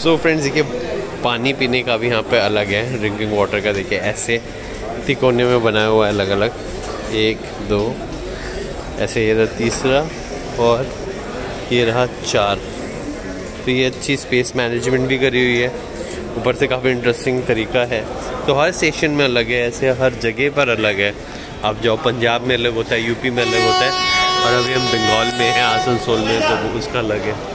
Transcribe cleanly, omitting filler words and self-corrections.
So friends देखिए पानी पीने का भी यहाँ पे अलग है। ड्रिंकिंग वाटर का देखिए ऐसे तिकोने में बनाया हुआ है अलग अलग, 1 2 ऐसे, ये रहा तीसरा और ये रहा 4। तो ये अच्छी स्पेस मैनेजमेंट भी करी हुई है, ऊपर से काफ़ी इंटरेस्टिंग तरीका है। तो हर स्टेशन में अलग है, ऐसे हर जगह पर अलग है। आप जाओ पंजाब में अलग होता है, यूपी में अलग होता है, और अभी हम बंगाल में हैं आसनसोल में, तो उसका अलग है।